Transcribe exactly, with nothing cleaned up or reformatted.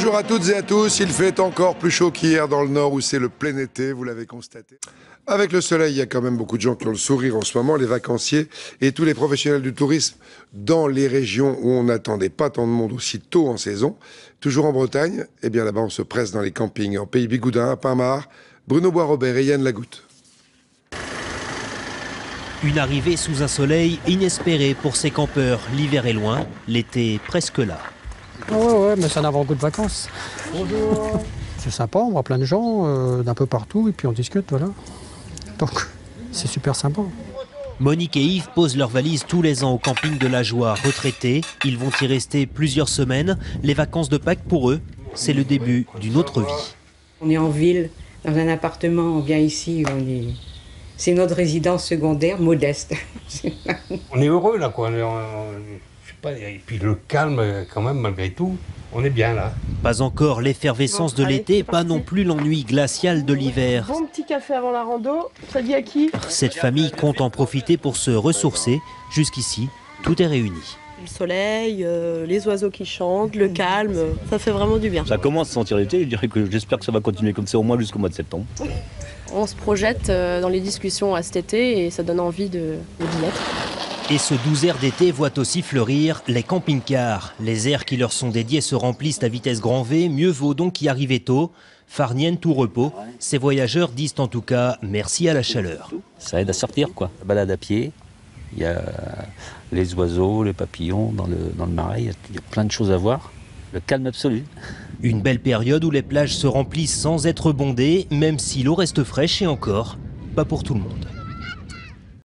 Bonjour à toutes et à tous, il fait encore plus chaud qu'hier dans le nord où c'est le plein été, vous l'avez constaté. Avec le soleil, il y a quand même beaucoup de gens qui ont le sourire en ce moment, les vacanciers et tous les professionnels du tourisme dans les régions où on n'attendait pas tant de monde aussi tôt en saison. Toujours en Bretagne, eh bien là-bas on se presse dans les campings en Pays Bigoudin, à Pinmar, Bruno Bois-Robert et Yann Lagoutte. Une arrivée sous un soleil inespéré pour ces campeurs. L'hiver est loin, l'été presque là. Ouais, ouais, mais c'est un avant-goût de vacances. Bonjour. C'est sympa, on voit plein de gens euh, d'un peu partout et puis on discute, voilà. Donc, c'est super sympa. Monique et Yves posent leurs valises tous les ans au camping de la Joie. Retraités, ils vont y rester plusieurs semaines. Les vacances de Pâques, pour eux, c'est le début d'une autre vie. On est en ville, dans un appartement, on vient ici, on est... c'est notre résidence secondaire modeste. On est heureux là, quoi. On est, on, je sais pas, et puis le calme, quand même, malgré tout, on est bien là. Pas encore l'effervescence de l'été, pas non plus l'ennui glacial de l'hiver. Bon petit café avant la rando, ça dit à qui? Cette famille compte en profiter pour se ressourcer. Jusqu'ici, tout est réuni. Le soleil, euh, les oiseaux qui chantent, le calme, ça fait vraiment du bien. Ça commence à sentir l'été, je dirais que j'espère que ça va continuer comme ça au moins jusqu'au mois de septembre. On se projette dans les discussions à cet été et ça donne envie de d'y être. Et ce doux air d'été voit aussi fleurir les camping-cars. Les aires qui leur sont dédiées se remplissent à vitesse grand V, mieux vaut donc y arriver tôt. Farnienne tout repos, ces voyageurs disent en tout cas merci à la chaleur. Ça aide à sortir quoi, la balade à pied, il y a les oiseaux, les papillons dans le, dans le marais, il y, a, il y a plein de choses à voir. Le calme absolu. Une belle période où les plages se remplissent sans être bondées, même si l'eau reste fraîche et encore, pas pour tout le monde.